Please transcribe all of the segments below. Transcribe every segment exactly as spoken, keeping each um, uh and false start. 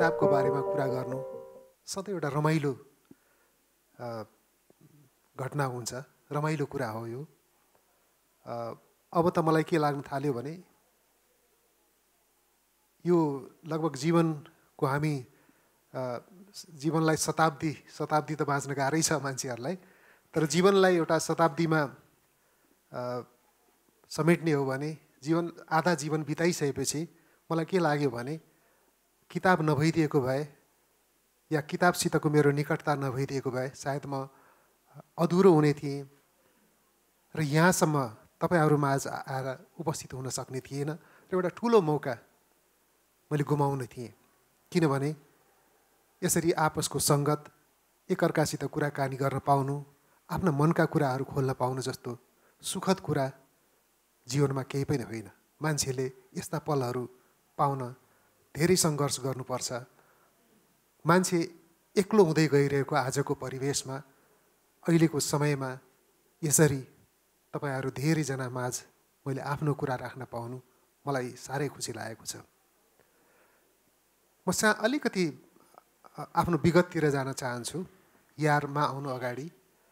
किताबको बारेमा कुरा गर्नु सधैँ एउटा रमाइलो घटना हुन्छ, रमाइलो कुरा हो यो। अब त मलाई के लाग्न थाल्यो भने यो लगभग जीवनको हामी जीवनलाई शताब्दी शताब्दी त बाँच्न गाह्रै छ मान्छेहरूलाई, तर जीवनलाई एउटा शताब्दीमा समेट्ने हो भने जीवन आधा जीवन बिताइसकेपछि मलाई के लाग्यो भने किताब नभइदिएको भए या किताबसितको मेरो निकटता नभइदिएको भए सायद म अधुरो हुने थिएँ र यहाँसम्म तपाईँहरूमा आज आएर उपस्थित हुन सक्ने थिएन र एउटा ठुलो मौका मैले गुमाउने थिएँ। किनभने यसरी आपसको सङ्गत, एकअर्कासित कुराकानी गर्न पाउनु, आफ्ना मनका कुराहरू खोल्न पाउनु जस्तो सुखद कुरा जीवनमा केही पनि होइन। मान्छेले यस्ता पलहरू पाउन धेरै सङ्घर्ष गर्नुपर्छ। मान्छे एक्लो हुँदै गइरहेको आजको परिवेशमा, अहिलेको समयमा यसरी तपाईँहरू धेरैजना माझ मैले आफ्नो कुरा राख्न पाउनु मलाई साह्रै खुसी लागेको छ। म सा अलिकति आफ्नो विगततिर जान चाहन्छु। यारमा आउनु अगाडि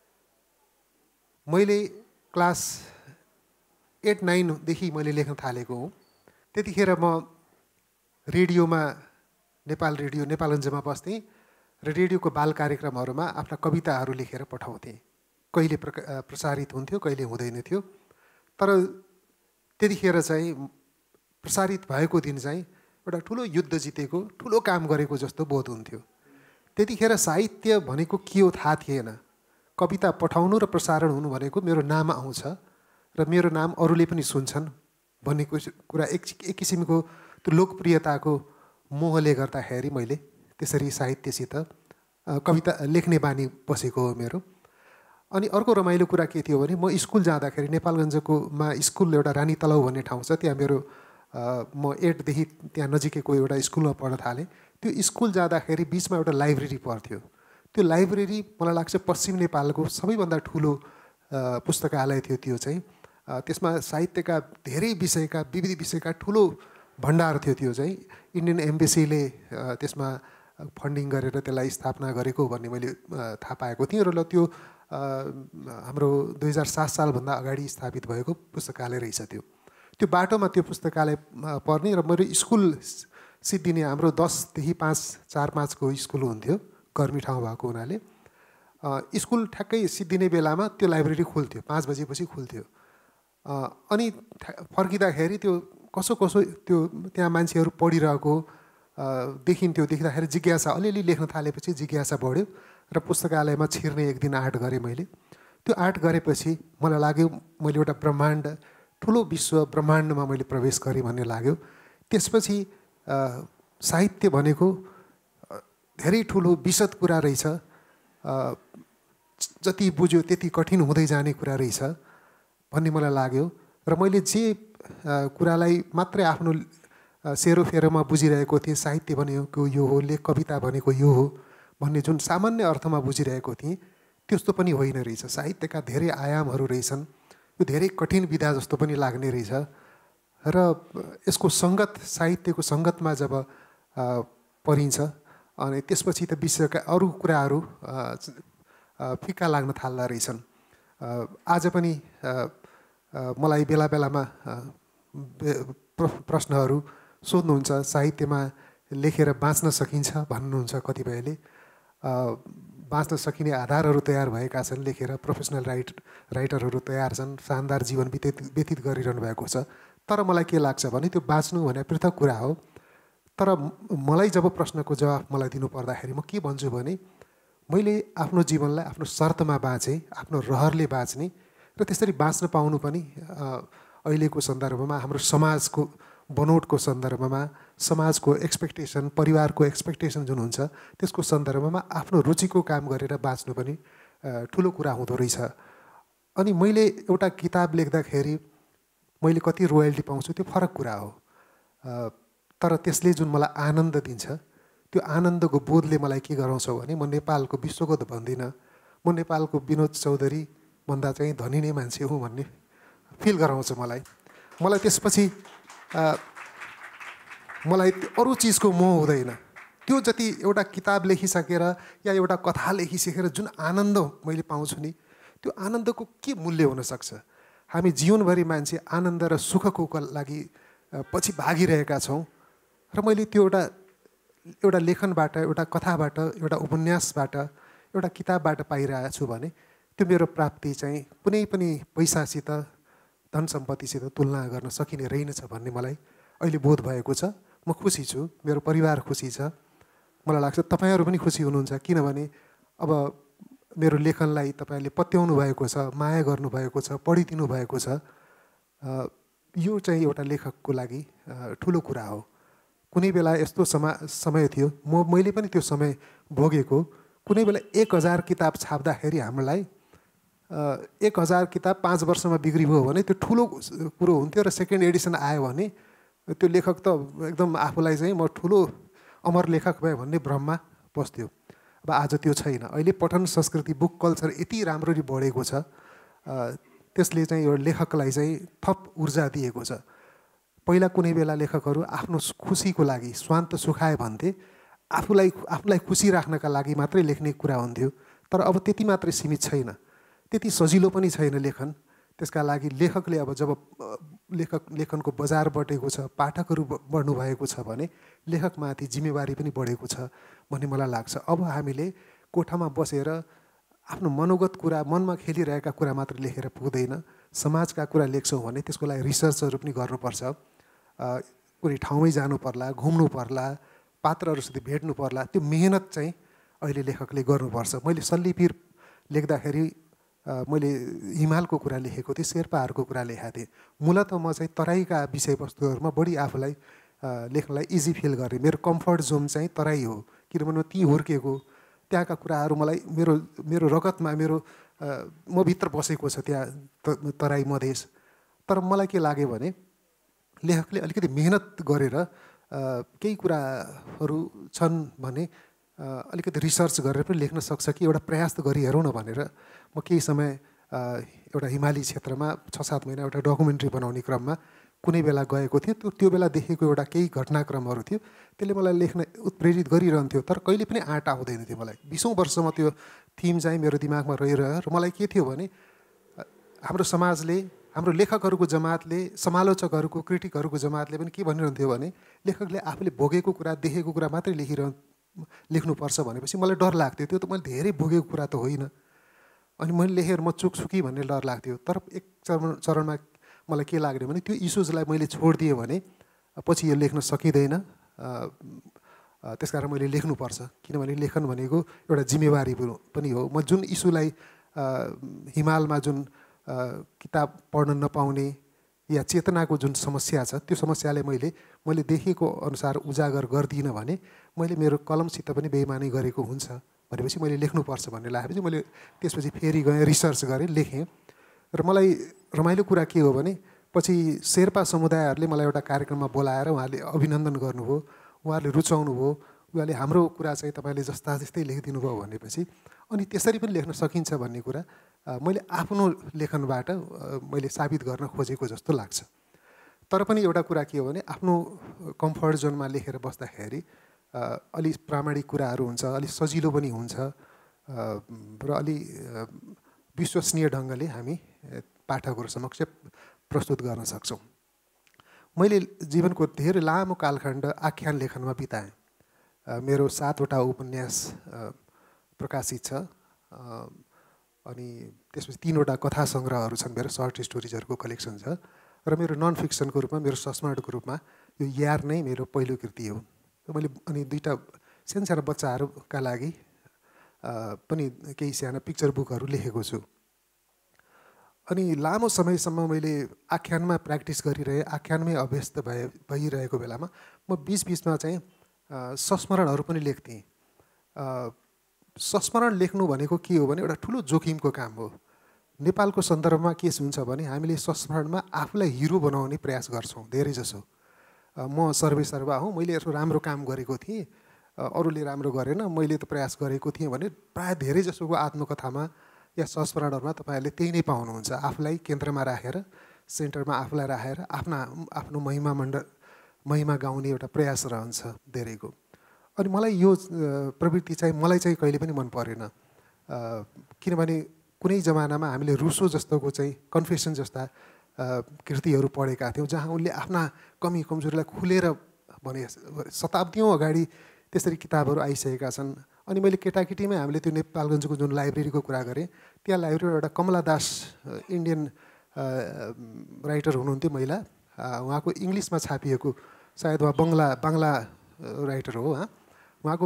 मैले क्लास एट नाइनदेखि मैले लेख्न थालेको हुँ। त्यतिखेर म रेडियोमा, नेपाल रेडियो नेपालगञ्जमा बस्थेँ र रेडियोको बाल कार्यक्रमहरूमा आफ्ना कविताहरू लेखेर पठाउँथेँ। कहिले प्रसारित हुन्थ्यो, कहिले हुँदैन थियो। तर त्यतिखेर चाहिँ प्रसारित भएको दिन चाहिँ एउटा ठुलो युद्ध जितेको, ठुलो काम गरेको जस्तो बोध हुन्थ्यो। त्यतिखेर साहित्य भनेको के हो थाहा थिएन। कविता पठाउनु र प्रसारण हुनु भनेको मेरो नाम आउँछ र मेरो नाम अरूले पनि सुन्छन् भन्ने कुरा एक एक किसिमको त्यो लोकप्रियताको मोहले गर्दाखेरि मैले त्यसरी साहित्यसित कविता लेख्ने बानी बसेको हो मेरो। अनि अर्को रमाइलो कुरा के थियो भने म स्कुल जाँदाखेरि नेपालगञ्जको मा स्कुल एउटा रानी तलाउ भन्ने ठाउँ छ, त्यहाँ मेरो म एटदेखि त्यहाँ नजिकैको एउटा स्कुलमा पढ्न थालेँ। त्यो स्कुल जाँदाखेरि बिचमा एउटा लाइब्रेरी पर्थ्यो। त्यो लाइब्रेरी मलाई लाग्छ पश्चिम नेपालको सबैभन्दा ठुलो पुस्तकालय थियो। त्यो चाहिँ त्यसमा साहित्यका धेरै विषयका, विविध विषयका ठुलो भण्डार थियो। त्यो चाहिँ इन्डियन एम्बेसीले त्यसमा फन्डिङ गरेर त्यसलाई स्थापना गरेको भन्ने मैले थाहा पाएको थिएँ। र त्यो हाम्रो दुई हजार सात सालभन्दा अगाडि स्थापित भएको पुस्तकालय रहेछ त्यो। त्यो बाटोमा त्यो पुस्तकालय पर्ने र मेरो स्कुल सिद्धिने हाम्रो दसदेखि पाँच चार पाँचको स्कुल हुन्थ्यो, गर्मी ठाउँ भएको हुनाले। स्कुल ठ्याक्कै सिद्धिने बेलामा त्यो लाइब्रेरी खुल्थ्यो, पाँच बजेपछि खुल्थ्यो। अनि फर्किँदाखेरि त्यो कसो कसो त्यो त्यहाँ मान्छेहरू पढिरहेको देखिन्थ्यो। देख्दाखेरि जिज्ञासा, अलिअलि लेख्न थालेपछि जिज्ञासा बढ्यो र पुस्तकालयमा छिर्ने एक दिन आँट गरेँ मैले। त्यो आँट गरेपछि मलाई लाग्यो मैले एउटा ब्रह्माण्ड, ठुलो विश्व ब्रह्माण्डमा मैले प्रवेश गरेँ भन्ने लाग्यो। त्यसपछि साहित्य भनेको धेरै ठुलो विशद कुरा रहेछ, जति बुझ्यो त्यति कठिन हुँदै जाने कुरा रहेछ भन्ने मलाई लाग्यो। र मैले जे कुरालाई मात्रै आफ्नो सेरोफेरोमा बुझिरहेको थिएँ, साहित्य भनेको यो हो, लेख कविता भनेको यो हो भन्ने जुन सामान्य अर्थमा बुझिरहेको थिएँ, त्यस्तो पनि होइन रहेछ। साहित्यका धेरै आयामहरू रहेछन्। यो धेरै कठिन विधा जस्तो पनि लाग्ने रहेछ। र यसको सङ्गत, साहित्यको सङ्गतमा जब परिन्छ अनि त्यसपछि त विषयका अरू कुराहरू फिक्का लाग्न थाल्दा रहेछन्। आज पनि मलाई बेला बेलामा प्रश्नहरू सोध्नुहुन्छ, साहित्यमा लेखेर बाँच्न सकिन्छ भन्नुहुन्छ कतिपयले। बाँच्न सकिने आधारहरू तयार भएका छन्, लेखेर प्रोफेसनल राइट राइटरहरू तयार छन्, शानदार जीवन व्यतीत व्यतीत गरिरहनु भएको छ। तर मलाई के लाग्छ भने त्यो बाँच्नु भने पृथक कुरा हो। तर मलाई जब प्रश्नको जवाफ मलाई दिनु पर्दाखेरि म के भन्छु भने मैले आफ्नो जीवनलाई आफ्नो शर्तमा बाँचेँ, आफ्नो रहरले बाँच्ने र त्यसरी बाँच्न पाउनु पनि अहिलेको सन्दर्भमा, हाम्रो समाजको बनोटको सन्दर्भमा, समाजको एक्सपेक्टेसन, परिवारको एक्सपेक्टेसन जुन हुन्छ त्यसको सन्दर्भमा आफ्नो रुचिको काम गरेर बाँच्नु पनि ठुलो कुरा हुँदो रहेछ। अनि मैले एउटा किताब लेख्दाखेरि मैले कति रोयल्टी पाउँछु त्यो फरक कुरा हो, तर त्यसले जुन मलाई आनन्द दिन्छ त्यो आनन्दको बोधले मलाई के गराउँछ भने म नेपालको विश्वको त भन्दिनँ, म नेपालको विनोद चौधरी भन्दा चाहिँ धनी नै मान्छे हुँ भन्ने फिल गराउँछ मलाई। मलाई त्यसपछि मलाई अरू चिजको मोह हुँदैन, त्यो जति एउटा किताब लेखिसकेर या एउटा कथा लेखिसकेर जुन आनन्द मैले पाउँछु नि, त्यो आनन्दको के मूल्य हुनसक्छ? हामी जीवनभरि मान्छे आनन्द र सुखको लागि पछि भागिरहेका छौँ र मैले त्यो एउटा एउटा लेखनबाट, एउटा कथाबाट, एउटा उपन्यासबाट, एउटा किताबबाट पाइरहेको छु भने त्यो मेरो प्राप्ति चाहिँ कुनै पनि पैसासित, धन सम्पत्तिसित तुलना गर्न सकिने रहेनछ भन्ने मलाई अहिले बोध भएको छ। म खुसी छु, मेरो परिवार खुसी छ, मलाई लाग्छ तपाईँहरू पनि खुसी हुनुहुन्छ, किनभने अब मेरो लेखनलाई तपाईँहरूले पत्याउनु भएको छ, माया गर्नुभएको छ, पढिदिनु भएको छ। यो चाहिँ एउटा लेखकको लागि ठुलो कुरा हो। कुनै बेला यस्तो समा समय थियो, म मैले पनि त्यो समय भोगेको। कुनै बेला एक हजार किताब छाप्दाखेरि हामीलाई एक हजार किताब पाँच वर्षमा बिक्री भयो भने त्यो ठुलो कुरो हुन्थ्यो र सेकेन्ड एडिसन आयो भने त्यो लेखक त एकदम आफूलाई चाहिँ म ठुलो अमर लेखक भएँ भन्ने भ्रममा बस्थ्यो। अब आज त्यो छैन। अहिले पठन संस्कृति, बुक कल्चर यति राम्ररी बढेको छ, त्यसले चाहिँ यो लेखकलाई चाहिँ थप ऊर्जा दिएको छ। पहिला कुनै बेला लेखकहरू आफ्नो खुसीको लागि स्वान्त सुखाए भन्थे, आफूलाई आफूलाई खुसी राख्नका लागि मात्रै लेख्ने कुरा हुन्थ्यो। तर अब त्यति मात्रै सीमित छैन, त्यति सजिलो पनि छैन लेखन। त्यसका लागि लेखकले अब जब लेखक लेखनको बजार बढेको छ, पाठकहरू बढ्नु भएको छ भने लेखकमाथि जिम्मेवारी पनि बढेको छ भन्ने मलाई लाग्छ। अब हामीले कोठामा बसेर आफ्नो मनोगत कुरा, मनमा खेलिरहेका कुरा मात्र लेखेर पुग्दैन। समाजका कुरा लेख्छौँ भने त्यसको लागि रिसर्चहरू पनि गर्नुपर्छ। कुनै ठाउँमै जानु पर्ला, घुम्नु पर्ला, पात्रहरूसित भेट्नु पर्ला। त्यो मेहनत चाहिँ अहिले लेखकले गर्नुपर्छ। मैले सल्लिपिर लेख्दाखेरि मैले हिमालको कुरा लेखेको थिएँ, शेर्पाहरूको कुरा लेखेको थिएँ। मूलत म चाहिँ तराईका विषयवस्तुहरूमा बढी आफूलाई लेख्नलाई इजी फिल गरेँ। मेरो कम्फर्ट जोन चाहिँ तराई हो, किनभने म त्यहीँ हुर्केको। त्यहाँका कुराहरू मलाई मेरो मेरो रगतमा, मेरो म भित्र बसेको छ त्यहाँ तराई मधेस। तर मलाई के लाग्यो भने लेखकले अलिकति मेहनत गरेर केही कुराहरू छन् भने अलिकति रिसर्च गरेर पनि लेख्न सक्छ कि एउटा प्रयास त गरिहेरौँ न भनेर म केही समय एउटा हिमाली क्षेत्रमा छ सात महिना एउटा डकुमेन्ट्री बनाउने क्रममा कुनै बेला गएको थिएँ। त्यो त्यो बेला देखेको एउटा केही घटनाक्रमहरू थियो, त्यसले मलाई लेख्न उत्प्रेरित गरिरहन्थ्यो। तर कहिले पनि आँट आउँदैन थियो मलाई। बिसौँ वर्षमा त्यो थिम चाहिँ मेरो दिमागमा रहिरह्यो। र मलाई के थियो भने हाम्रो समाजले, हाम्रो लेखकहरूको जमातले, समालोचकहरूको, क्रिटिकहरूको जमातले पनि के भनिरहन्थ्यो भने लेखकले आफूले भोगेको कुरा, देखेको कुरा मात्रै लेखिरह लेख्नुपर्छ भनेपछि मलाई डर लाग्थ्यो। त्यो त मैले धेरै भोगेको कुरा त होइन, अनि मैले लेखेर म चुक्छु कि भन्ने डर लाग्थ्यो। तर एक चरण चरणमा मलाई के लाग्यो भने त्यो इस्युजलाई मैले छोडिदिएँ भने पछि यो लेख्न सकिँदैन। त्यसकारण मैले लेख्नुपर्छ, किनभने लेखन भनेको एउटा जिम्मेवारी पनि हो। म जुन इस्युलाई हिमालमा जुन किताब पढ्न नपाउने या चेतनाको जुन समस्या छ, त्यो समस्याले मैले मैले देखेको अनुसार उजागर गर्दिनँ भने मैले मेरो कलमसित पनि बेइमानी गरेको हुन्छ भनेपछि मैले लेख्नुपर्छ भन्ने लागेपछि मैले त्यसपछि फेरि गएँ, रिसर्च गरेँ, लेखेँ। र मलाई रमाइलो कुरा के हो भने पछि शेर्पा समुदायहरूले मलाई एउटा कार्यक्रममा बोलाएर उहाँहरूले अभिनन्दन गर्नुभयो, उहाँहरूले रुचाउनु भयो। उहाँले हाम्रो कुरा चाहिँ तपाईँले जस्ता जस्तै लेखिदिनु भयो भनेपछि अनि त्यसरी पनि लेख्न सकिन्छ भन्ने कुरा मैले आफ्नो लेखनबाट मैले साबित गर्न खोजेको जस्तो लाग्छ। तर पनि एउटा कुरा के हो भने आफ्नो कम्फर्ट जोनमा लेखेर बस्दाखेरि अलि प्रामाणिक कुराहरू हुन्छ, अलि सजिलो पनि हुन्छ र अलि विश्वसनीय ढङ्गले हामी पाठकहरू समक्ष प्रस्तुत गर्न सक्छौँ। मैले जीवनको धेरै लामो कालखण्ड आख्यान लेखनमा बिताएँ। मेरो सातवटा उपन्यास प्रकाशित छ, अनि त्यसपछि तिनवटा कथा सङ्ग्रहहरू छन्, मेरो सर्ट स्टोरिजहरूको कलेक्सन छ। र मेरो नन फिक्सनको रूपमा, मेरो सस्मार्टको रूपमा यो यार नै मेरो पहिलो कृति हो। मैले अनि दुईवटा सानसानो बच्चाहरूका लागि पनि केही साना पिक्चर बुकहरू लेखेको छु। अनि लामो समयसम्म मैले आख्यानमा प्र्याक्टिस गरिरहेँ, आख्यानमै अभ्यस्त भए भइरहेको बेलामा म बिचबिचमा चाहिँ संस्मरणहरू पनि लेख्थेँ। संस्मरण लेख्नु भनेको के हो भने एउटा ठुलो जोखिमको काम हो। नेपालको सन्दर्भमा के हुन्छ भने हामीले संस्मरणमा आफूलाई हिरो बनाउने प्रयास गर्छौँ धेरै जसो। म सर्वेसर्वा हुँ, मैले यसो राम्रो काम गरेको थिएँ, अरूले राम्रो गरेन, मैले त प्रयास गरेको थिएँ भने प्रायः धेरै जसोको आत्मकथामा या संस्मरणहरूमा तपाईँहरूले त्यही नै पाउनुहुन्छ। आफूलाई केन्द्रमा राखेर, सेन्टरमा आफूलाई राखेर आफ्ना आफ्नो महिमा मण्डल महिमा गाउने एउटा प्रयास रहन्छ धेरैको। अनि मलाई यो प्रवृत्ति चाहिँ मलाई चाहिँ कहिले पनि मन परेन, किनभने कुनै जमानामा हामीले रुसो जस्तोको चाहिँ कन्फेसन जस्ता कृतिहरू पढेका थियौँ जहाँ उनले आफ्ना कमी कमजोरीलाई खुलेर भने शताब्दीौँ अगाडि त्यसरी किताबहरू आइसकेका छन्। अनि मैले केटाकेटीमै हामीले त्यो नेपालगञ्जको जुन लाइब्रेरीको कुरा गरेँ, त्यहाँ लाइब्रेरीमा एउटा कमला दास इन्डियन राइटर हुनुहुन्थ्यो महिला, उहाँको इङ्ग्लिसमा छापिएको, सायद उहाँ बङ्गला बाङ्ला राइटर हो, उहाँको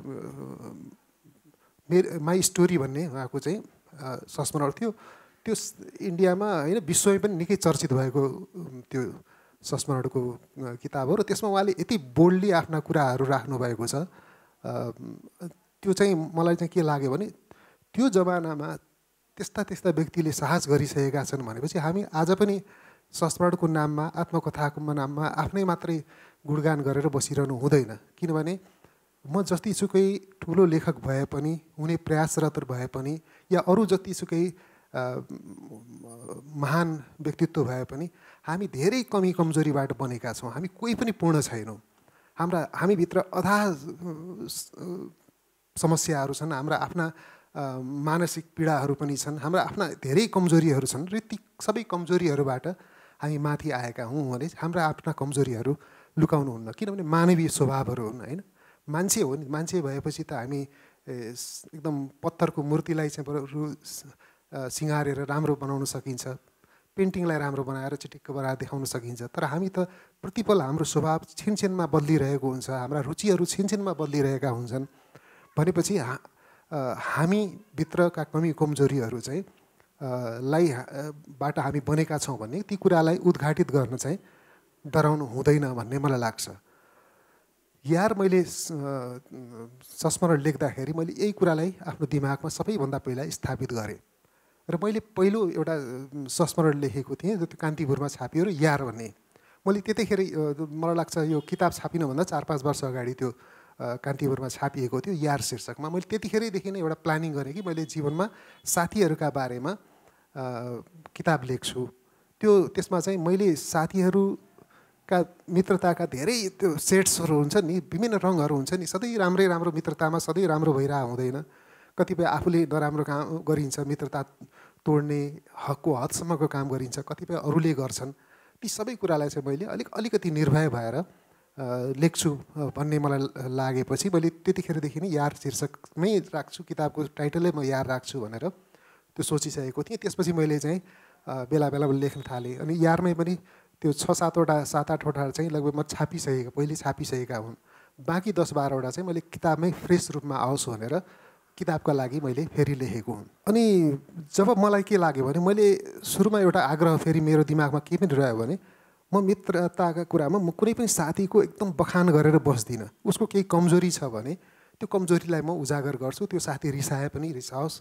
मेरो माई स्टोरी भन्ने उहाँको चाहिँ संस्मरण थियो। त्यो इन्डियामा होइन विश्वमै पनि निकै चर्चित भएको त्यो संस्मरणको किताब हो र त्यसमा उहाँले यति बोल्डली आफ्ना कुराहरू राख्नुभएको छ। त्यो चाहिँ मलाई चाहिँ के लाग्यो भने त्यो जमानामा त्यस्ता त्यस्ता व्यक्तिले साहस गरिसकेका छन् भनेपछि हामी आज पनि संस्मरणको नाममा आत्मकथाको नाममा आफ्नै मात्रै गुणगान गरेर बसिरहनु हुँदैन। किनभने म जतिसुकै ठुलो लेखक भए पनि, हुने प्रयासरत भए पनि, या अरू जतिसुकै महान व्यक्तित्व भए पनि हामी धेरै कमी कमजोरीबाट बनेका छौँ। हामी कोही पनि पूर्ण छैनौँ। हाम्रा हामीभित्र अथाह समस्याहरू छन्, हाम्रा आफ्ना मानसिक पीडाहरू पनि छन्, हाम्रा आफ्ना धेरै कमजोरीहरू छन् र ती सबै कमजोरीहरूबाट हामी माथि आएका हौँ भने हाम्रा आफ्ना कमजोरीहरू लुकाउनुहुन्न, किनभने मानवीय स्वभावहरू हुन् होइन। मान्छे हो नि, मान्छे भएपछि त हामी एकदम पत्थरको मूर्तिलाई चाहिँ सिँगारेर राम्रो बनाउन सकिन्छ, पेन्टिङलाई राम्रो बनाएर चिटिक्क बनाएर देखाउन सकिन्छ, तर हामी त प्रतिपल हाम्रो स्वभाव छिनछिनमा बदलिरहेको हुन्छ, हाम्रा रुचिहरू छिनछिनमा बदलिरहेका हुन्छन् भनेपछि हा हामीभित्रका कमी कमजोरीहरू चाहिँ लाई बाट हामी बनेका छौँ भने ती कुरालाई उद्घाटित गर्न चाहिँ डराउनु हुँदैन भन्ने मलाई लाग्छ। यार मैले संस्मरण लेख्दाखेरि मैले यही कुरालाई आफ्नो दिमागमा सबैभन्दा पहिला स्थापित गरेँ र मैले पहिलो एउटा संस्मरण लेखेको थिएँ जो त्यो कान्तिपुरमा छापियो र यार भन्ने। मैले त्यतिखेर मलाई लाग्छ यो किताब छापिनुभन्दा चार पाँच वर्ष अगाडि त्यो कान्तिपुरमा छापिएको थियो यार शीर्षकमा। मैले त्यतिखेरैदेखि नै एउटा प्लानिङ गरेँ कि मैले जीवनमा साथीहरूका बारेमा किताब लेख्छु। त्यो त्यसमा चाहिँ मैले साथीहरूका मित्रताका धेरै त्यो सेट्सहरू हुन्छ नि, विभिन्न रङहरू हुन्छ नि, सधैँ राम्रै राम्रो मित्रतामा सधैँ राम्रो भइरहेको हुँदैन। कतिपय आफूले नराम्रो काम गरिन्छ, मित्रता तोड्ने हकको हदसम्मको काम गरिन्छ, कतिपय अरूले गर्छन्। ती सबै कुरालाई चाहिँ मैले अलिक अलिकति निर्भय भएर लेख्छु भन्ने मलाई लागेपछि मैले त्यतिखेरदेखि नै यार शीर्षकमै राख्छु, किताबको टाइटलै म यार राख्छु भनेर त्यो सोचिसकेको थिएँ। त्यसपछि मैले चाहिँ बेला बेला लेख्न थालेँ। अनि यारमै पनि त्यो छ सातवटा सात आठवटा चाहिँ लगभग म छापिसकेको पहिले छापिसकेका हुन्, बाँकी दस बाह्रवटा चाहिँ मैले किताबमै फ्रेस रूपमा आओस् भनेर किताबका लागि मैले फेरि लेखेको हुँ। अनि जब मलाई के लाग्यो भने मैले सुरुमा एउटा आग्रह फेरि मेरो दिमागमा के पनि रह्यो भने म मित्रताका कुरामा म कुनै पनि साथीको एकदम बखान गरेर बस्दिनँ। उसको केही कमजोरी छ भने त्यो कमजोरीलाई म उजागर गर्छु, त्यो साथी रिसाए पनि रिसाओस्,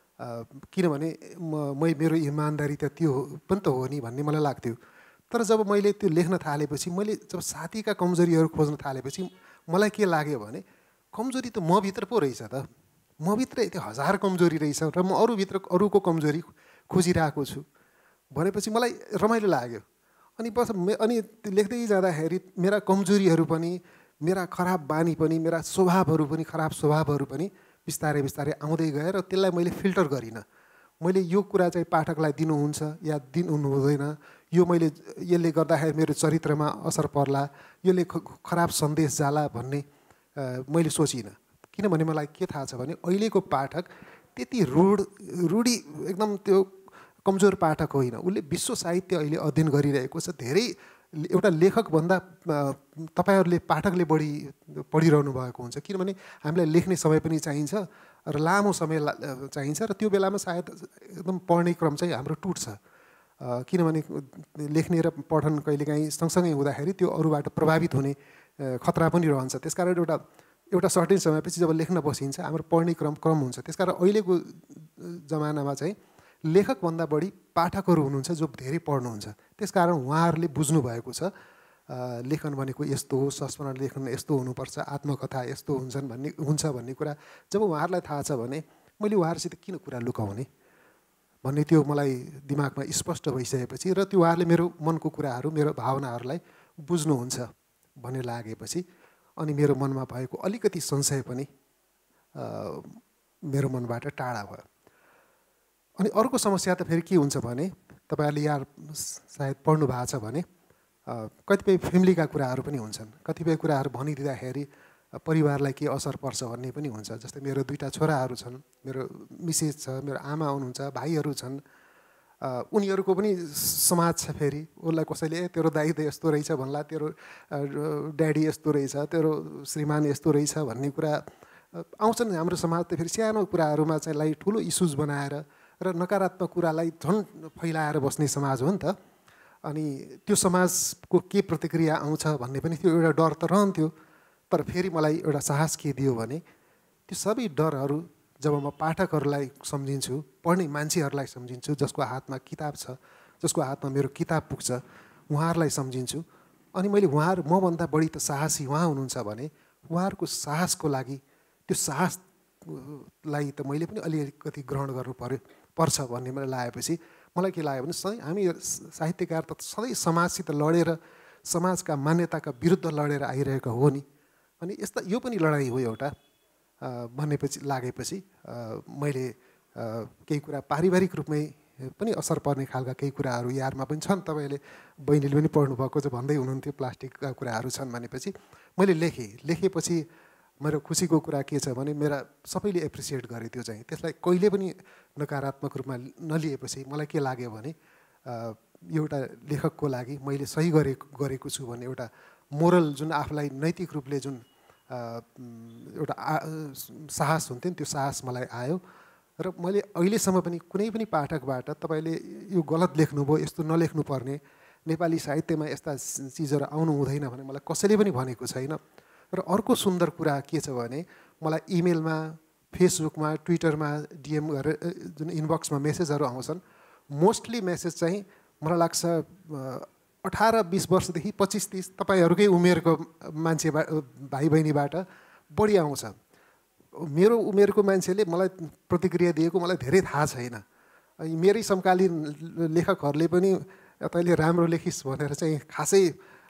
किनभने म मै मेरो इमान्दारी त त्यो पनि त हो नि भन्ने मलाई लाग्थ्यो। तर जब मैले त्यो लेख्न थालेपछि, मैले जब साथीका कमजोरीहरू खोज्न थालेपछि मलाई के लाग्यो भने कमजोरी त म भित्र पो रहेछ त, म भित्र यति हजार कमजोरी रहेछ र म अरूभित्र अरूको कमजोरी खोजिरहेको छु भनेपछि मलाई रमाइलो लाग्यो। अनि बस अनि लेख्दै जाँदाखेरि मेरा कमजोरीहरू पनि, मेरा खराब बानी पनि, मेरा स्वभावहरू पनि, खराब स्वभावहरू पनि बिस्तारै बिस्तारै आउँदै गए र त्यसलाई मैले फिल्टर गरिनँ। मैले यो कुरा चाहिँ पाठकलाई दिनुहुन्छ या दिनु हुँदैन, यो मैले यसले गर्दाखेरि मेरो चरित्रमा असर पर्ला, यसले खराब सन्देश जाला भन्ने मैले सोचिनँ। किनभने मलाई के थाहा छ भने अहिलेको पाठक त्यति रूढ रूढी एकदम त्यो कमजोर पाठक होइन, उसले विश्व साहित्य अहिले अध्ययन गरिरहेको छ। धेरै एउटा लेखकभन्दा तपाईँहरूले पाठकले बढी पढिरहनु भएको हुन्छ, किनभने हामीलाई लेख्ने समय पनि चाहिन्छ र लामो समय चाहिन्छ र त्यो बेलामा सायद एकदम पढ्ने क्रम चाहिँ हाम्रो टुट्छ, किनभने लेख्ने र पठन कहिलेकाहीँ सँगसँगै हुँदाखेरि त्यो अरूबाट प्रभावित हुने खतरा पनि रहन्छ। त्यसकारण एउटा एउटा सर्टेन समयपछि जब लेख्न बसिन्छ हाम्रो पढ्ने क्रम क्रम हुन्छ। त्यसकारण अहिलेको जमानामा चाहिँ लेखकभन्दा बढी पाठकहरू हुनुहुन्छ जो धेरै पढ्नुहुन्छ। त्यसकारण उहाँहरूले बुझ्नुभएको छ लेखन भनेको यस्तो हो, संस्मरण लेखन यस्तो हुनुपर्छ, आत्मकथा यस्तो हुन्छन् भन्ने हुन्छ भन्ने कुरा जब उहाँहरूलाई थाहा छ भने मैले उहाँहरूसित किन कुरा लुकाउने भन्ने त्यो मलाई दिमागमा स्पष्ट भइसकेपछि र त्यो उहाँहरूले मेरो मनको कुराहरू, मेरो भावनाहरूलाई बुझ्नुहुन्छ भन्ने लागेपछि अनि मेरो मनमा भएको अलिकति संशय पनि मेरो मनबाट टाढा भयो। अनि अर्को समस्या त फेरि के हुन्छ भने तपाईँहरूले यार सायद पढ्नु भएको छ भने कतिपय फ्यामिलीका कुराहरू पनि हुन्छन्। कतिपय कुराहरू भनिदिँदाखेरि परिवारलाई के असर पर्छ भन्ने पनि हुन्छ। जस्तै मेरो दुईवटा छोराहरू छन्, मेरो मिसेस छ, मेरो आमा हुनुहुन्छ, भाइहरू छन्। उनीहरूको पनि समाज छ। फेरि उसलाई कसैले ए तेरो दाइ त यस्तो रहेछ भन्ला, तेरो ड्याडी यस्तो रहेछ, तेरो श्रीमान यस्तो रहेछ भन्ने कुरा आउँछन्। हाम्रो समाज त फेरि सानो कुराहरूमा चाहिँ लाई ठुलो इस्युज बनाएर र नकारात्मक कुरालाई झन् फैलाएर बस्ने समाज हो नि त। अनि त्यो समाजको के प्रतिक्रिया आउँछ भन्ने पनि त्यो एउटा डर त रहन्थ्यो। तर फेरि मलाई एउटा साहस के दियो भने त्यो सबै डरहरू जब म पाठकहरूलाई सम्झिन्छु, पढ्ने मान्छेहरूलाई सम्झिन्छु, जसको हातमा किताब छ, जसको हातमा मेरो किताब पुग्छ, उहाँहरूलाई सम्झिन्छु। अनि मैले उहाँहरू मभन्दा बढी त साहसी उहाँ हुनुहुन्छ भने उहाँहरूको साहसको लागि त्यो साहसलाई त मैले पनि अलिकति ग्रहण गर्नु पर्यो पर्छ भन्ने मलाई लागेपछि मलाई के लाग्यो भने सधैँ हामी साहित्यकार त सधैँ समाजसित लडेर समाजका मान्यताका विरुद्ध लडेर आइरहेको हो नि। अनि यस्ता यो पनि लडाइँ हो एउटा भन्नेपछि लागेपछि मैले केही कुरा पारिवारिक रूपमै पनि असर पर्ने खालका केही कुराहरू यारमा पनि छन्। तपाईँले बहिनीले पनि पढ्नुभएको छ भन्दै हुनुहुन्थ्यो प्लास्टिकका कुराहरू छन् भनेपछि मैले लेखेँ। लेखेपछि मेरो खुसीको कुरा के छ भने मेरा सबैले एप्रिसिएट गरे। त्यो चाहिँ त्यसलाई कहिले पनि नकारात्मक रूपमा नलिएपछि मलाई के लाग्यो भने एउटा लेखकको लागि मैले सही गरेको गरेको छु भन्ने एउटा मोरल जुन आफूलाई नैतिक रूपले जुन एउटा साहस हुन्थ्यो नि, त्यो साहस मलाई आयो। र मैले अहिलेसम्म पनि कुनै पनि पाठकबाट तपाईँले यो गलत लेख्नुभयो, यस्तो नलेख्नु पर्ने, नेपाली साहित्यमा यस्ता चिजहरू आउनु हुँदैन भने मलाई कसैले पनि भनेको छैन। र अर्को सुन्दर कुरा के छ भने मलाई इमेलमा, फेसबुकमा, ट्विटरमा डिएम गरेर जुन इनबक्समा मेसेजहरू आउँछन्, मोस्टली मेसेज चाहिँ मलाई लाग्छ अठार बिस वर्षदेखि पच्चिस तिस तपाईँहरूकै उमेरको मान्छे भाइ बहिनीबाट बढी आउँछ। मेरो उमेरको मान्छेले मलाई प्रतिक्रिया दिएको मलाई धेरै थाहा छैन। मेरै समकालीन लेखकहरूले पनि तैँले राम्रो लेखिस् भनेर चाहिँ खासै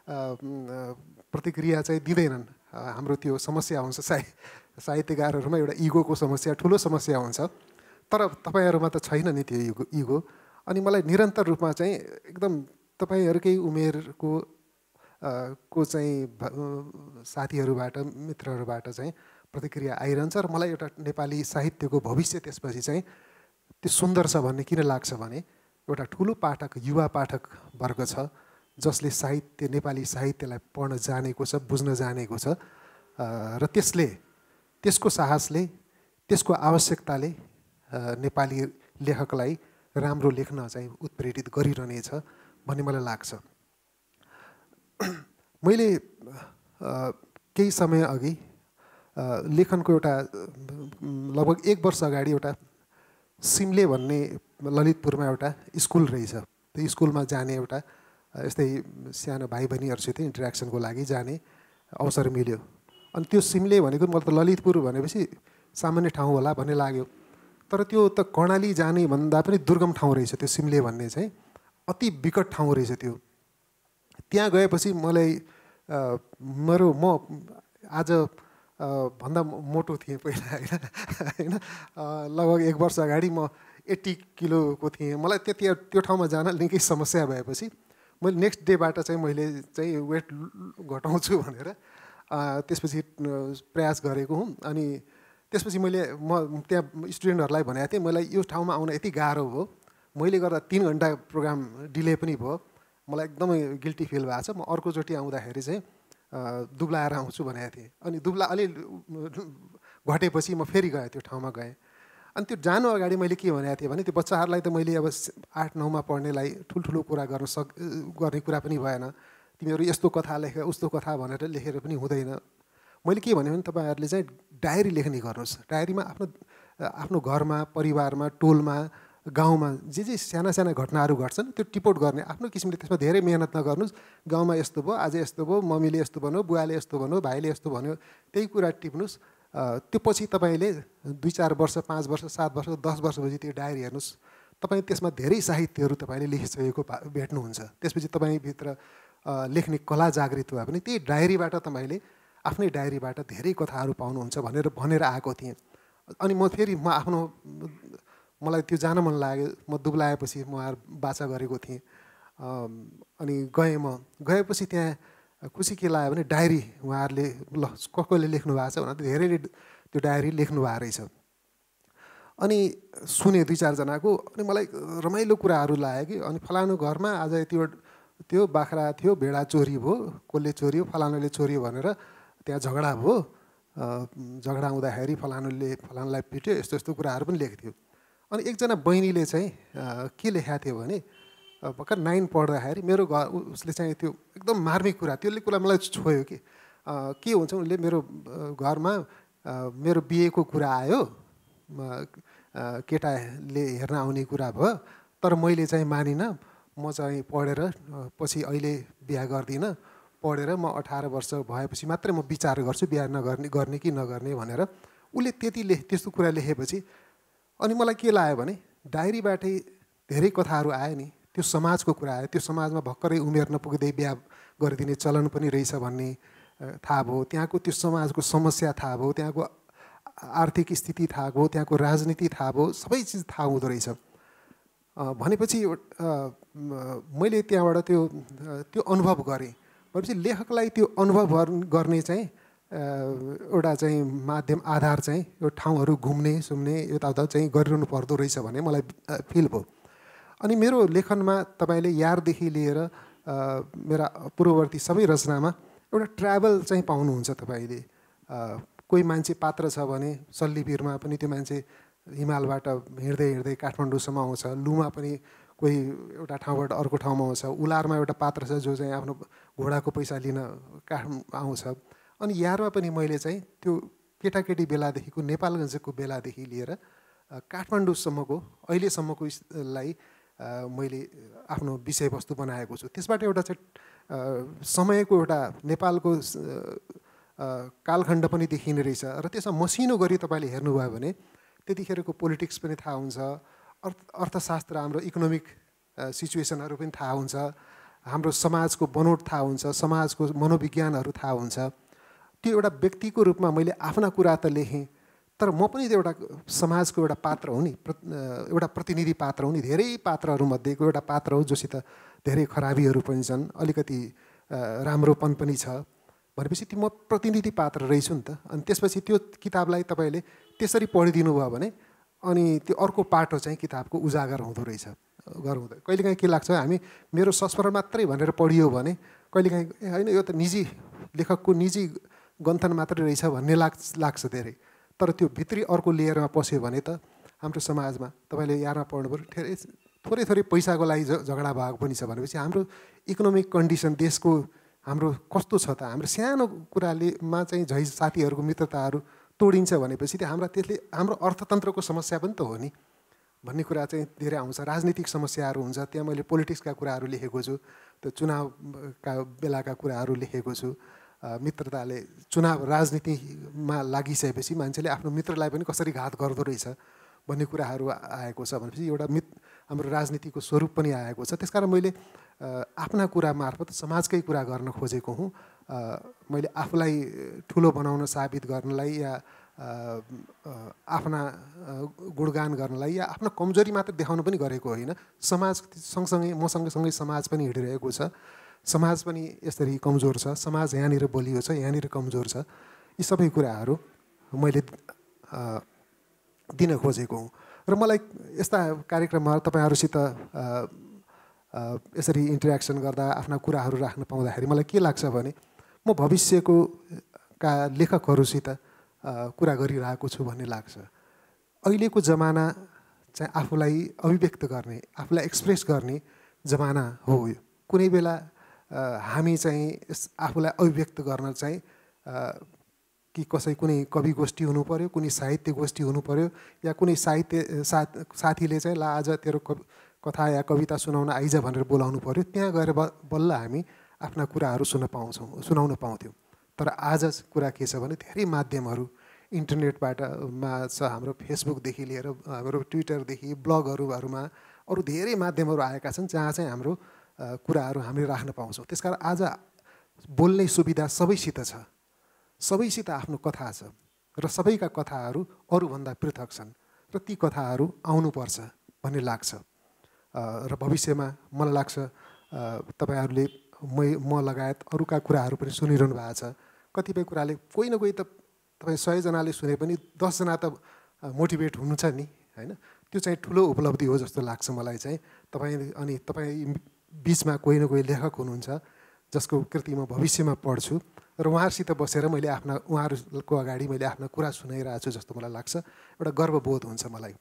प्रतिक्रिया चाहिँ दिँदैनन्। हाम्रो त्यो समस्या हुन्छ साहि साहित्यकारहरूमा एउटा इगोको समस्या, ठुलो समस्या हुन्छ। तर तपाईँहरूमा त छैन नि त्यो इगो इगो अनि मलाई निरन्तर रूपमा चाहिँ एकदम तपाईँहरूकै उमेरको को चाहिँ साथीहरूबाट, मित्रहरूबाट चाहिँ प्रतिक्रिया आइरहन्छ। र मलाई एउटा नेपाली साहित्यको भविष्य त्यसपछि चाहिँ त्यो सुन्दर छ भन्ने किन लाग्छ भने एउटा ठुलो पाठक, युवा पाठक वर्ग छ जसले साहित्य, नेपाली साहित्यलाई पढ्न जानेको छ, बुझ्न जानेको छ। र त्यसले, त्यसको साहसले, त्यसको आवश्यकताले नेपाली लेखकलाई राम्रो लेख्न चाहिँ उत्प्रेरित गरिरहनेछ भन्ने मलाई लाग्छ। मैले केही समय अघि लेखनको एउटा लगभग एक वर्ष अगाडि एउटा सिमले भन्ने ललितपुरमा एउटा स्कुल रहेछ, त्यो स्कुलमा जाने एउटा यस्तै सानो भाइ बहिनीहरूसित इन्टरेक्सनको लागि जाने अवसर मिल्यो। अनि त्यो सिमले भनेको मलाई त ललितपुर भनेपछि सामान्य ठाउँ होला भन्ने लाग्यो। तर त्यो त कर्णाली जाने भन्दा पनि दुर्गम ठाउँ रहेछ त्यो सिमले भन्ने चाहिँ, अति विकट ठाउँ रहेछ त्यो। त्यहाँ गएपछि मलाई मेरो म आज भन्दा मोटो थिएँ पहिला होइन होइन लगभग एक वर्ष अगाडि म एट्टी किलोको थिएँ। मलाई त्यति त्यो ठाउँमा जान निकै समस्या भएपछि मैले नेक्स्ट डेबाट चाहिँ मैले चाहिँ वेट घटाउँछु भनेर त्यसपछि प्रयास गरेको हुँ। अनि त्यसपछि मैले म त्यहाँ स्टुडेन्टहरूलाई भनेको थिएँ मलाई यो ठाउँमा आउन यति गाह्रो हो, मैले गर्दा तिन घन्टा प्रोग्राम डिले पनि भयो, मलाई एकदमै गिल्टी फिल भएको छ। म अर्कोचोटि आउँदाखेरि चाहिँ दुब्लाएर आउँछु भनेको थिएँ। अनि दुब्ला अलि घटेपछि म फेरि गएँ, त्यो ठाउँमा गएँ। अनि त्यो जानु अगाडि मैले के भनेको थिएँ भने त्यो बच्चाहरूलाई त मैले अब आठ नौमा पढ्नेलाई ठुल्ठुलो कुरा गर्न सक गर्ने कुरा पनि भएन, तिमीहरू यस्तो कथा लेख, उस्तो कथा भनेर लेखेर पनि हुँदैन। मैले के भने तपाईँहरूले चाहिँ डायरी लेख्ने गर्नुहोस्। डायरीमा आफ्नो आफ्नो घरमा, परिवारमा, टोलमा, गाउँमा जे जे साना साना घटनाहरू घट्छन् त्यो टिपोट गर्ने आफ्नो किसिमले। त्यसमा धेरै मेहनत नगर्नुहोस्। गाउँमा यस्तो भयो, आज यस्तो भयो, मम्मीले यस्तो भन्यो, बुवाले यस्तो भन्यो, भाइले यस्तो भन्यो, त्यही कुरा टिप्नुहोस्। त्यो पछि तपाईँले दुई चार वर्ष, पाँच वर्ष, सात वर्ष, दस वर्षपछि त्यो डायरी हेर्नुहोस्, तपाईँ त्यसमा धेरै साहित्यहरू तपाईँले लेखिसकेको भेट्नुहुन्छ। त्यसपछि तपाईँभित्र लेख्ने कला जागृत भयो भने त्यही डायरीबाट तपाईँले आफ्नै डायरीबाट धेरै कथाहरू पाउनुहुन्छ भनेर भनेर आएको थिएँ। अनि म फेरि म आफ्नो मलाई त्यो जान मन लाग्यो, म दुब्लाएपछि म बाचा गरेको थिएँ। अनि गएँ, म गएपछि त्यहाँ खुसी के लाग्यो भने डायरी उहाँहरूले ल कसले लेख्नु भएको छ भनेर धेरैले त्यो डायरी लेख्नु भएको रहेछ। अनि सुने दुई चारजनाको, अनि मलाई रमाइलो कुराहरू लाग्यो कि अनि फलानु घरमा आज त्यो त्यो बाख्रा थियो, भेडा चोरी भयो, कसले चोर्यो, फलानुले चोर्यो भनेर त्यहाँ झगडा भयो, झगडा हुँदाखेरि फलानुले फलानुलाई पिट्यो, यस्तो यस्तो कुराहरू पनि लेख्थ्यो। अनि एकजना बहिनीले चाहिँ के लेखेको थियो भने भर्खर नाइन पढ्दाखेरि मेरो घर उसले चाहिँ त्यो एकदम मार्मिक कुरा, त्यसले कुरा मलाई छोयो कि के हुन्छ उसले मेरो घरमा मेरो बिहेको कुरा आयो, केटाले हेर्न आउने कुरा भयो, तर मैले चाहिँ मानिनँ, म चाहिँ पढेर पछि अहिले बिहा गर्दिनँ, पढेर म अठार वर्ष भएपछि मात्रै म विचार गर्छु बिहा नगर्ने गर्ने कि नगर्ने भनेर उसले त्यति लेख त्यस्तो कुरा लेखेपछि अनि मलाई के लाग्यो भने डायरीबाटै धेरै कथाहरू आयो नि, त्यो समाजको कुरा आयो, त्यो समाजमा भर्खरै उमेर नपुग्दै बिहा गरिदिने चलन पनि रहेछ भन्ने थाहा भयो, त्यहाँको त्यो समाजको समस्या थाहा भयो, त्यहाँको आर्थिक स्थिति थाहा भयो, त्यहाँको राजनीति थाहा भयो, सबै चिज थाहा हुँदो रहेछ। भनेपछि मैले त्यहाँबाट त्यो त्यो अनुभव गरेँ। भनेपछि लेखकलाई त्यो अनुभव गर्ने चाहिँ एउटा चाहिँ माध्यम आधार चाहिँ यो ठाउँहरू घुम्ने सुम्ने यताउता चाहिँ गरिरहनु पर्दो रहेछ भन्ने मलाई फिल भयो। अनि मेरो लेखनमा तपाईँले यारदेखि लिएर मेरा पूर्ववर्ती सबै रचनामा एउटा ट्राभल चाहिँ पाउनुहुन्छ तपाईँले। कोही मान्छे पात्र छ भने सल्लीवीरमा पनि त्यो मान्छे हिमालबाट हिँड्दै हिँड्दै काठमाडौँसम्म आउँछ, लुमा पनि कोही एउटा ठाउँबाट अर्को ठाउँमा आउँछ, उलारमा एउटा पात्र छ जो चाहिँ आफ्नो घोडाको पैसा लिन काठ आउँछ। अनि यारमा पनि मैले चाहिँ त्यो केटाकेटी बेलादेखिको नेपालगञ्जको बेलादेखि लिएर काठमाडौँसम्मको अहिलेसम्मको लाई मैले आफ्नो विषयवस्तु बनाएको छु। त्यसबाट एउटा चाहिँ समयको एउटा नेपालको कालखण्ड पनि देखिने रहेछ र त्यसमा मसिनो गरी तपाईँले हेर्नुभयो भने त्यतिखेरको पोलिटिक्स पनि थाहा हुन्छ, अर्थ अर्थशास्त्र हाम्रो इकोनोमिक सिचुएसनहरू पनि थाहा हुन्छ, हाम्रो समाजको बनोट थाहा हुन्छ, समाजको मनोविज्ञानहरू थाहा हुन्छ। त्यो एउटा व्यक्तिको रूपमा मैले आफ्ना कुरा त लेखेँ, तर म पनि त्यो एउटा समाजको एउटा पात्र हो नि, एउटा प्रतिनिधि पात्र हो नि, धेरै पात्रहरूमध्येको एउटा पात्र हो जोसित धेरै खराबीहरू पनि छन्, अलिकति राम्रोपन पनि छ। भनेपछि त्यो म प्रतिनिधि पात्र रहेछु नि त। अनि त्यसपछि त्यो किताबलाई तपाईँले त्यसरी पढिदिनु भयो भने अनि त्यो अर्को पाटो चाहिँ किताबको उजागर हुँदो रहेछ गराउँदा। कहिलेकाहीँ के लाग्छ हामी मेरो संस्मरण मात्रै भनेर पढियो भने कहिलेकाहीँ होइन यो त निजी लेखकको निजी गन्थन मात्रै रहेछ भन्ने लाग्छ लाग्छ धेरै। तर त्यो भित्री अर्को लेयरमा पस्यो भने त हाम्रो समाजमा तपाईँले यारमा पढ्नु पऱ्यो धेरै थोरै थोरै पैसाको लागि झगडा भएको पनि छ भनेपछि हाम्रो इकोनोमिक कन्डिसन देशको हाम्रो कस्तो छ त, हाम्रो सानो कुराले मा चाहिँ झै साथीहरूको मित्रताहरू तोडिन्छ भनेपछि त्यो हाम्रा त्यसले हाम्रो अर्थतन्त्रको समस्या पनि त हो नि भन्ने कुरा चाहिँ धेरै आउँछ। राजनीतिक समस्याहरू हुन्छ, त्यहाँ मैले पोलिटिक्सका कुराहरू लेखेको छु, त्यो चुनावका बेलाका कुराहरू लेखेको छु। मित्रताले चुनाव राजनीतिमा लागिसकेपछि मान्छेले आफ्नो मित्रलाई पनि कसरी घात गर्दो रहेछ भन्ने कुराहरू आएको छ भनेपछि एउटा मित हाम्रो राजनीतिको स्वरूप पनि आएको छ। त्यसकारण मैले आफ्ना कुरा मार्फत समाजकै कुरा गर्न खोजेको हुँ। मैले आफूलाई ठुलो बनाउन साबित गर्नलाई या आफ्ना गुणगान गर्नलाई या आफ्नो कमजोरी मात्र देखाउन पनि गरेको होइन। समाज सँगसँगै म सँगसँगै समाज पनि हिँडिरहेको छ, समाज पनि यसरी कमजोर छ, समाज यहाँनिर बलियो छ, यहाँनिर कमजोर छ। यी सबै कुराहरू मैले दिन खोजेको हुँ र मलाई यस्ता कार्यक्रममा तपाईँहरूसित यसरी इन्टरेक्सन गर्दा आफ्ना कुराहरू राख्न पाउँदाखेरि मलाई के लाग्छ भने म भविष्यको का लेखकहरूसित कुरा गरिरहेको छु भन्ने लाग्छ। अहिलेको जमाना चाहिँ आफूलाई अभिव्यक्त गर्ने, आफूलाई एक्सप्रेस गर्ने जमाना हो यो। कुनै बेला हामी चाहिँ आफूलाई अभिव्यक्त गर्न चाहिँ कि कसै कुनै कवि गोष्ठी हुनु पर्यो, कुनै साहित्य गोष्ठी हुनु पर्यो या कुनै साहित्य साथ साथीले चाहिँ ला आज तेरो कथा या कविता सुनाउन आइज भनेर बोलाउनु पर्यो, त्यहाँ गएर बल्ल हामी आफ्ना कुराहरू सुन्न पाउँछौँ सुनाउन पाउँथ्यौँ। तर आज कुरा के छ भने धेरै माध्यमहरू इन्टरनेटबाट मा छ, हाम्रो फेसबुकदेखि लिएर हाम्रो ट्विटरदेखि ब्लगहरूमा अरू धेरै माध्यमहरू आएका छन् जहाँ चाहिँ हाम्रो कुराहरू हामीले राख्न पाउँछौँ। त्यसकारण आज बोल्ने सुविधा सबैसित छ सबैसित आफ्नो कथा छ र सबैका कथाहरू अरूभन्दा पृथक छन् र ती कथाहरू आउनुपर्छ भन्ने लाग्छ। र भविष्यमा मलाई लाग्छ तपाईँहरूले म म लगायत अरूका कुराहरू पनि सुनिरहनु भएको छ। कतिपय कुराले कोही न कोही त तपाईँ सयजनाले सुने पनि दसजना त मोटिभेट हुनुहुन्छ नि, होइन? त्यो चाहिँ ठुलो उपलब्धि हो जस्तो लाग्छ मलाई चाहिँ। तपाईँ अनि तपाईँ बिचमा कोही न कोही लेखक हुनुहुन्छ जसको कृति म भविष्यमा पढ्छु र उहाँहरूसित बसेर मैले आफ्ना उहाँहरूको अगाडि मैले आफ्ना कुरा सुनाइरहेको छु जस्तो मलाई लाग्छ। एउटा गर्वबोध हुन्छ मलाई।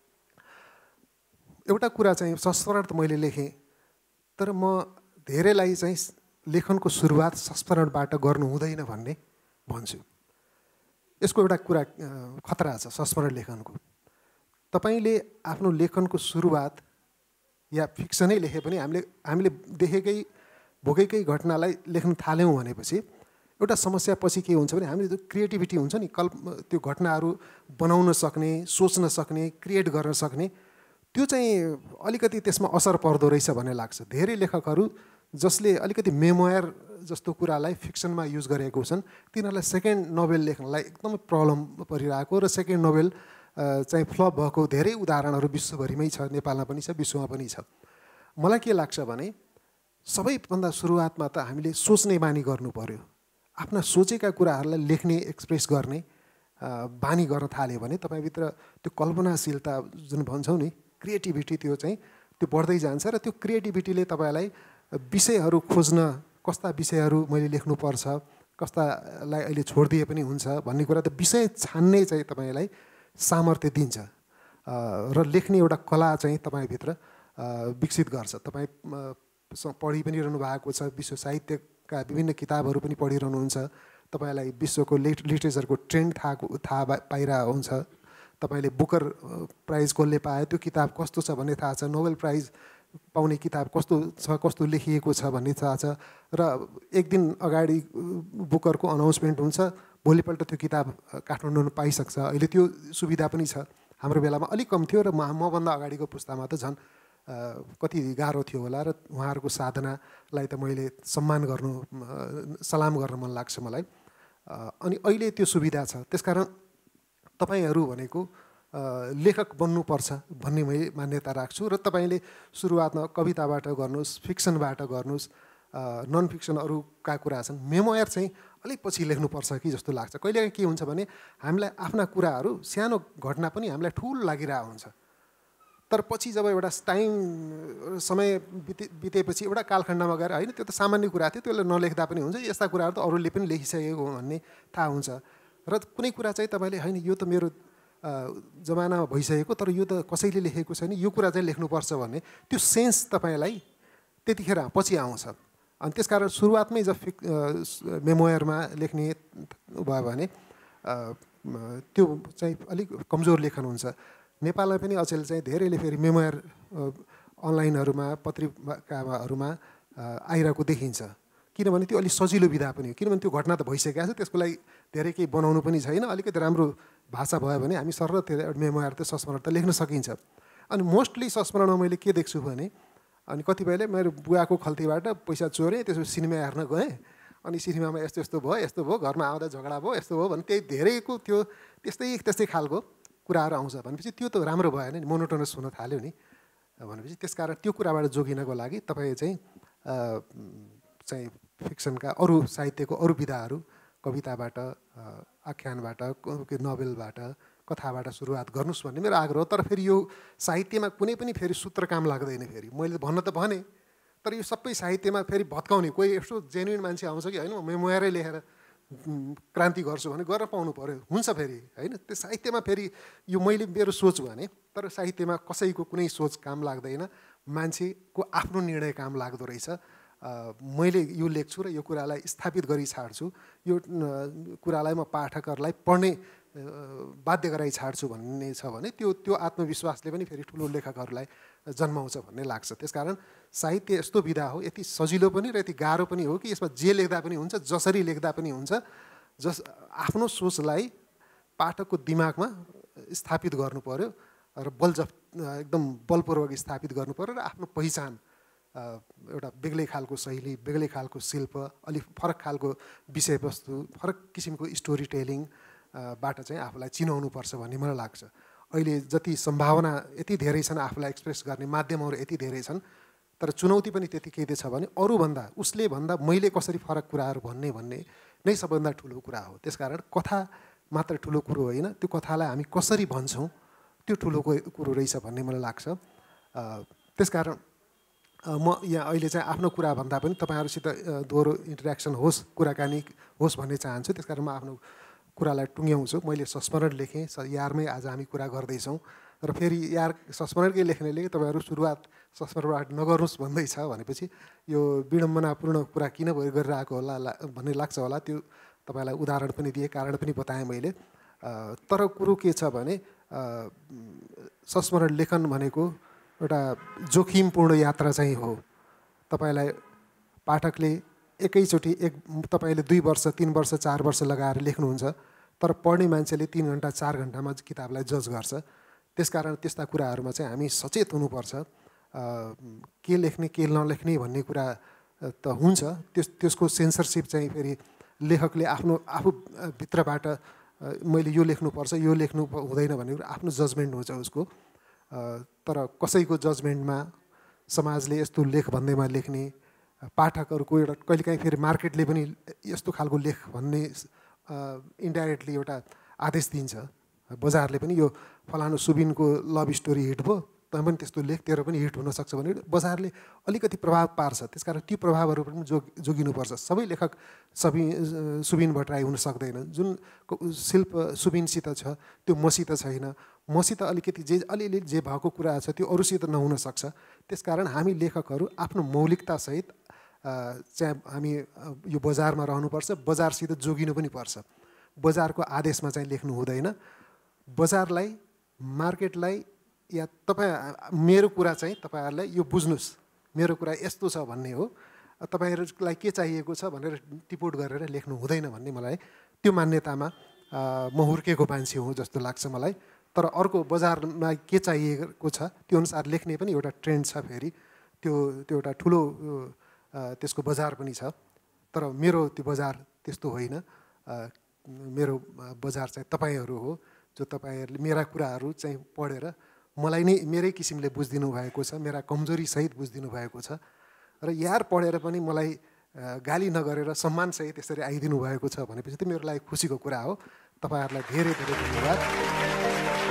एउटा कुरा चाहिँ संस्मरण त मैले लेखेँ, तर म धेरैलाई चाहिँ लेखनको सुरुवात संस्मरणबाट गर्नु हुँदैन भन्ने भन्छु। यसको एउटा कुरा खतरा छ संस्मरण लेखनको। तपाईँले आफ्नो लेखनको सुरुवात या फिक्सनै लेखे पनि हामीले हामीले देखेकै भोगेकै घटनालाई लेख्न थाल्यौँ भनेपछि एउटा समस्या पछि के हुन्छ भने हामीले त्यो क्रिएटिभिटी हुन्छ नि, कल्प त्यो घटनाहरू बनाउन सक्ने, सोच्न सक्ने, क्रिएट गर्न सक्ने, त्यो चाहिँ अलिकति त्यसमा असर पर्दो रहेछ भन्ने लाग्छ। धेरै लेखकहरू जसले अलिकति मेमोयर जस्तो कुरालाई फिक्सनमा युज गरेको छन् तिनीहरूलाई सेकेन्ड नोभेल लेख्नलाई एकदमै प्रब्लम परिरहेको र सेकेन्ड नोभेल चाहिँ फ्लप भएको धेरै उदाहरणहरू विश्वभरिमै छ, नेपालमा पनि छ, विश्वमा पनि छ। मलाई के लाग्छ भने सबैभन्दा सुरुवातमा त हामीले सोच्ने बानी गर्नु पर्यो। आफ्ना सोचेका कुराहरूलाई लेख्ने, एक्सप्रेस गर्ने बानी गर्न थाल्यो भने तपाईँभित्र त्यो कल्पनाशीलता जुन भन्छौँ नि, क्रिएटिभिटी, त्यो चाहिँ त्यो बढ्दै जान्छ र त्यो क्रिएटिभिटीले तपाईँलाई विषयहरू खोज्न, कस्ता विषयहरू मैले लेख्नुपर्छ, कस्तालाई अहिले छोडिदिए पनि हुन्छ भन्ने कुरा त विषय छान्ने चाहिँ तपाईँलाई सामर्थ्य दिन्छ र लेख्ने एउटा कला चाहिँ तपाईँभित्र विकसित गर्छ। तपाईँ पढि पनि रहनु भएको छ, विश्व साहित्यका विभिन्न किताबहरू पनि पढिरहनुहुन्छ, तपाईँलाई विश्वको लिट लिटरेचरको ट्रेन्ड थाहा थाहा पाइरहेको हुन्छ, तपाईँले बुकर प्राइज कसले पायो, त्यो किताब कस्तो छ भन्ने थाहा छ, नोबेल प्राइज पाउने किताब कस्तो छ, कस्तो लेखिएको छ भन्ने थाहा छ र एक दिन अगाडि बुकरको अनाउन्समेन्ट हुन्छ, भोलिपल्ट त्यो किताब काठमाडौँमा पाइसक्छ। अहिले त्यो सुविधा पनि छ, हाम्रो बेलामा अलिक कम थियो र म मभन्दा अगाडिको पुस्तामा त झन् कति गाह्रो थियो होला र उहाँहरूको साधनालाई त मैले सम्मान गर्नु, सलाम गर्न मन लाग्छ मलाई। अनि अहिले त्यो सुविधा छ, त्यसकारण तपाईँहरू भनेको लेखक बन्नुपर्छ भन्ने मैले मान्यता राख्छु र तपाईँले सुरुवातमा कविताबाट गर्नुहोस्, फिक्सनबाट गर्नुहोस्, नन फिक्सन अरूका कुरा छन्, मेमोयर चाहिँ अलिक पछि लेख्नुपर्छ कि जस्तो लाग्छ। कहिलेकाहीँ के हुन्छ भने हामीलाई आफ्ना कुराहरू, सानो घटना पनि हामीलाई ठुलो लागिरहेको हुन्छ, तर पछि जब एउटा टाइम समय बिते बितेपछि एउटा कालखण्डमा गएर होइन त्यो त सामान्य कुरा थियो, त्यसलाई नलेख्दा पनि हुन्छ, यस्ता कुराहरू त अरूले पनि लेखिसकेको भन्ने थाहा हुन्छ। र कुनै कुरा चाहिँ तपाईँले होइन यो त मेरो जमानामा भइसकेको, तर यो त कसैले लेखेको छैन, यो कुरा चाहिँ लेख्नुपर्छ भन्ने त्यो सेन्स तपाईँलाई त्यतिखेर पछि आउँछ। अनि त्यसकारण सुरुवातमै जब फिक मेमोयरमा लेख्ने भयो भने त्यो चाहिँ अलिक कमजोर लेखन हुन्छ। नेपालमा पनि अचेल चाहिँ धेरैले फेरि मेमोयर अनलाइनहरूमा, पत्रिकाहरूमा आइरहेको देखिन्छ, किनभने त्यो अलिक सजिलो विधा पनि हो, किनभने त्यो घटना त भइसकेको छ, त्यसको लागि धेरै केही बनाउनु पनि छैन, अलिकति राम्रो भाषा भयो भने हामी सरल त्यो मेमोयर त संस्मरण त लेख्न सकिन्छ। अनि मोस्टली संस्मरणमा मैले के देख्छु भने अनि कतिपयले मेरो बुवाको खल्तीबाट पैसा चोरेँ, त्यसपछि सिनेमा हेर्न गएँ, अनि सिनेमामा यस्तो यस्तो भयो, यस्तो भयो, घरमा आउँदा झगडा भयो, यस्तो भयो भने त्यही धेरैको त्यो त्यस्तै त्यस्तै खालको कुराहरू आउँछ भनेपछि त्यो त राम्रो भएन नि, मोनोटोनस हुन थाल्यो नि भनेपछि। त्यसकारण त्यो कुराबाट जोगिनको लागि तपाईँ चाहिँ चाहिँ फिक्सनका अरू साहित्यको अरू विधाहरू, कविताबाट, आख्यानबाट, नोभेलबाट, कथाबाट सुरुवात गर्नुहोस् भन्ने मेरो आग्रह हो। तर फेरि यो साहित्यमा कुनै पनि फेरि सूत्र काम लाग्दैन। फेरि मैले भन्न त भने, तर यो सबै साहित्यमा फेरि भत्काउने कोही यस्तो जेन्युन मान्छे आउँछ कि होइन म मेमोयरै लेखेर क्रान्ति गर्छु भने गर्न पाउनु पऱ्यो, हुन्छ फेरि होइन। त्यो साहित्यमा फेरि यो मैले मेरो सोच भने, तर साहित्यमा कसैको कुनै सोच काम लाग्दैन, मान्छेको आफ्नो निर्णय काम लाग्दो रहेछ। मैले यो लेख्छु र यो कुरालाई स्थापित गरी छाड्छु, यो कुरालाई म पाठकहरूलाई पढ्ने बाध्य गराइ छाड्छु भन्ने छ भने त्यो त्यो आत्मविश्वासले पनि फेरि ठुलो लेखकहरूलाई जन्माउँछ भन्ने लाग्छ। त्यसकारण साहित्य यस्तो विधा हो, यति सजिलो पनि र यति गाह्रो पनि हो कि यसमा जे लेख्दा पनि हुन्छ, जसरी लेख्दा पनि हुन्छ, जस आफ्नो सोचलाई पाठकको दिमागमा स्थापित गर्नु पर्यो र बलजफ एकदम बलपूर्वक स्थापित गर्नु पर्यो र आफ्नो पहिचान एउटा बेग्लै खालको शैली, बेग्लै खालको शिल्प, अलिक फरक खालको विषयवस्तु, फरक किसिमको स्टोरी टेलिङ बाट चाहिँ आफूलाई चिनाउनुपर्छ भन्ने मलाई लाग्छ। अहिले जति सम्भावना यति धेरै छन्, आफूलाई एक्सप्रेस गर्ने माध्यमहरू यति धेरै छन्, तर चुनौती पनि त्यतिकै छ भने अरूभन्दा उसले भन्दा मैले कसरी फरक कुराहरू भन्ने भन्ने नै सबभन्दा ठुलो कुरा हो। त्यसकारण कथा मात्र ठुलो कुरो होइन, त्यो कथालाई हामी कसरी भन्छौँ त्यो ठुलो कुरो रहेछ भन्ने मलाई लाग्छ। त्यसकारण म यहाँ अहिले चाहिँ आफ्नो कुरा भन्दा पनि तपाईँहरूसित दोहोरो इन्टरेक्सन होस्, कुराकानी होस् भन्ने चाहन्छु। त्यसकारण म आफ्नो कुरालाई टुङ्ग्याउँछु। मैले संस्मरण लेखेँ, यारमै आज हामी कुरा गर्दैछौँ र फेरि यार संस्मरणकै लेख्नेले तपाईँहरू सुरुवात संस्मरणबाट नगर्नुहोस् भन्दैछ भनेपछि यो विडम्बनापूर्ण कुरा किन गरिरहेको होला भन्ने लाग्छ होला। त्यो तपाईँलाई उदाहरण पनि दिएँ, कारण पनि बताएँ मैले। तर कुरो के छ भने संस्मरण लेखन भनेको एउटा जोखिमपूर्ण यात्रा चाहिँ हो। तपाईँलाई पाठकले एकैचोटि एक तपाईँले दुई वर्ष तीन वर्ष चार वर्ष लगाएर लेख्नुहुन्छ, तर पढ्ने मान्छेले तीन घन्टा चार घन्टामा किताबलाई जज गर्छ। त्यसकारण त्यस्ता कुराहरूमा चाहिँ हामी सचेत हुनुपर्छ। के लेख्ने के नलेख्ने भन्ने कुरा त हुन्छ, त्यस त्यसको सेन्सरसिप चाहिँ फेरि लेखकले आफ्नो आफू भित्रबाट मैले यो लेख्नुपर्छ यो लेख्नु हुँदैन भन्ने कुरा आफ्नो जजमेन्ट हुन्छ उसको। तर कसैको जजमेन्टमा समाजले यस्तो लेख भन्दैमा लेख्ने, पाठकहरूको एउटा कहिलेकाहीँ फेरि मार्केटले पनि यस्तो खालको लेख भन्ने इन्डाइरेक्टली एउटा आदेश दिन्छ। बजारले पनि यो फलानु सुबिनको लभ स्टोरी हिट भयो, तँ पनि त्यस्तो लेख तेरो पनि हिट हुनसक्छ भने बजारले अलिकति प्रभाव पार्छ। त्यसकारण ती प्रभावहरू पनि जोग जोगिनुपर्छ। सबै लेखक सबि सुबिन भट्टराई हुन सक्दैन। जुन शिल्प सुबिनसित छ त्यो मसित छैन, मसित अलिकति जे अलिअलि जे भएको कुरा छ त्यो अरूसित नहुन सक्छ। त्यसकारण हामी लेखकहरू आफ्नो मौलिकतासहित चाहिँ हामी यो बजारमा रहनुपर्छ, बजारसित जोगिनु पनि पर्छ। बजारको आदेशमा चाहिँ लेख्नु हुँदैन। बजारलाई, मार्केटलाई या तपाईँ मेरो कुरा चाहिँ तपाईँहरूलाई यो बुझ्नुहोस् मेरो कुरा यस्तो छ भन्ने हो, तपाईँहरूलाई के चाहिएको छ भनेर टिपोट गरेर लेख्नु हुँदैन भन्ने मलाई त्यो मान्यतामा म हुर्केको मान्छे हुँ जस्तो लाग्छ मलाई। तर अर्को बजारमा के चाहिएको छ त्यो अनुसार लेख्ने पनि एउटा ट्रेन्ड छ। फेरि त्यो त्यो एउटा ठुलो त्यसको बजार पनि छ। तर मेरो त्यो बजार त्यस्तो होइन। मेरो बजार चाहिँ तपाईँहरू हो, जो तपाईँहरूले मेरा कुराहरू चाहिँ पढेर मलाई नै मेरै किसिमले बुझिदिनु भएको छ, मेरा कमजोरी सहित बुझिदिनु भएको छ। र यार पढेर पनि मलाई गाली नगरेर सम्मानसहित यसरी आइदिनु भएको छ भनेपछि त मेरो लागि खुसीको कुरा हो। तपाईँहरूलाई धेरै धेरै धन्यवाद।